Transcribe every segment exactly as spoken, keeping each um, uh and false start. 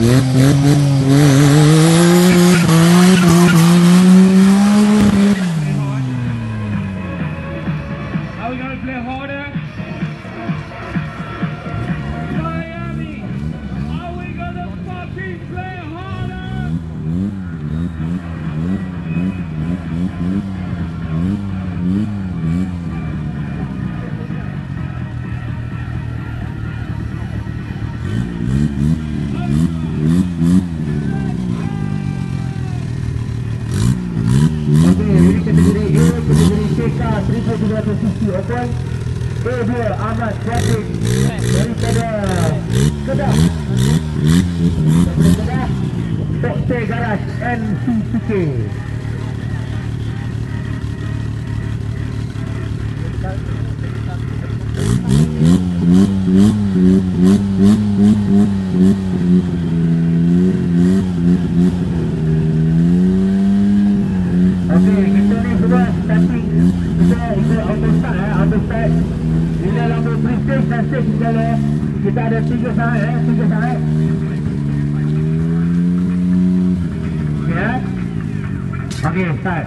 we gonna play harder? Miami, are we gonna fucking play harder? seribu tiga ratus cc open. A dua Ahmad Traffic daripada Kedah. Daripada Kedah Tokte Garage N C C K. Okey, kita ni sudah starting. Kita ikut auto start eh, auto start. Bila lampu pre-stage dan stage segala, kita ada tiga sangat eh, tiga sangat. Okey eh. Okey, start.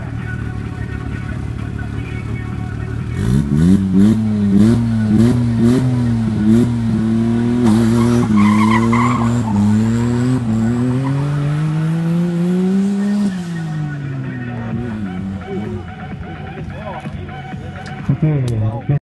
Mm-hmm.